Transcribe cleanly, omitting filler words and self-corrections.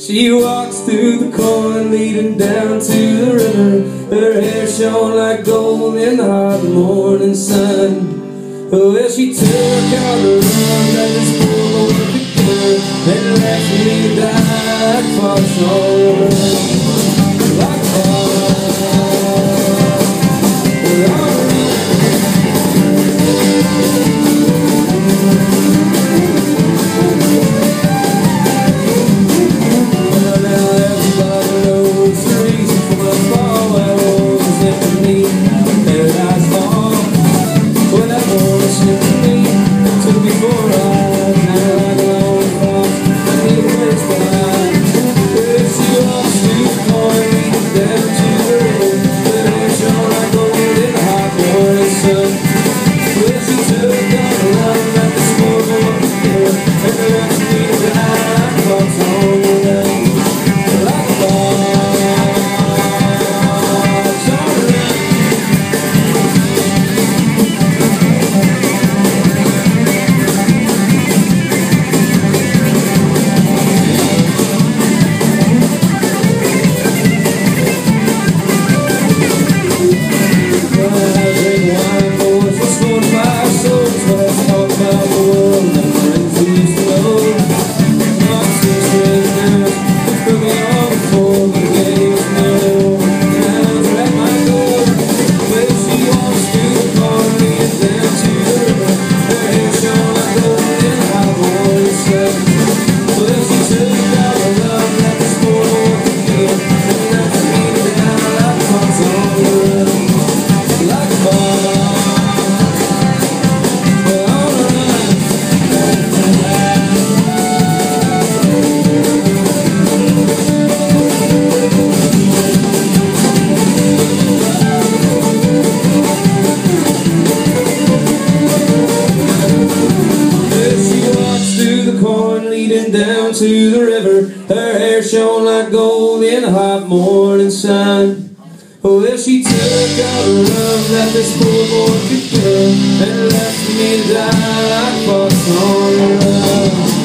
She walks through the corn leading down to the river. Her hair shone like gold in the hot morning sun. Well, she took all the love that this poor boy could give her, and left me to die like fox on the run. Like down to the river. Her hair shone like gold in the hot morning sun. Well, she took all the love that this poor boy could give her, and left me to die like fox on the run.